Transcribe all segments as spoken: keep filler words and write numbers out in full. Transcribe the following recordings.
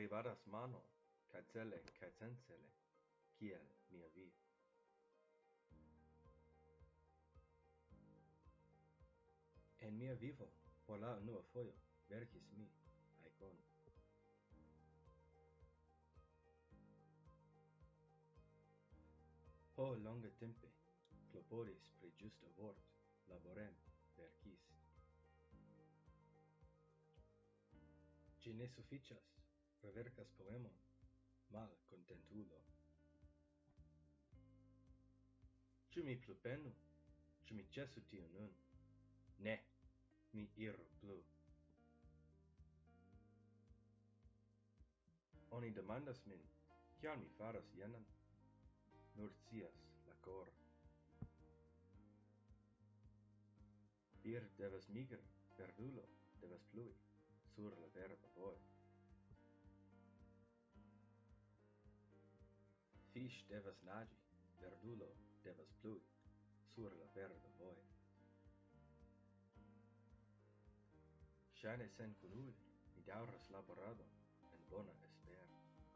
ribadas mano, kaj cele kaj sencele, kiel mia vid. En mia vivo, por la unua fojo, verkis mi Aikon. Ho longe tempe, klopodis pri ĝusta vort, laborem verkis. Ĝi ne sufiĉas, reverkas poemon, malkontentulo. Ĉu mi plu penu? Ĉu mi ĉesu tion nun? Ne, mi iru plu. Oni demandas min, kial mi faras jenan? Nur scias la kor. Bir devas migri, verdulo devas plui sur la verda vojo. Fiŝ devas naĝi, verdulo devas plui sur la verda vojo. Ŝajne senkunule mi daŭras laboradon en bona espero.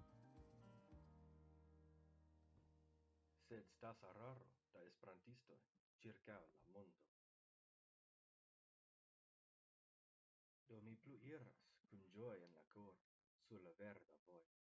Sed stas araro da esperantistoj ĉirkaŭ la mondo. Do mi plu iras kun ĝojo en la kor sur la verda vojo.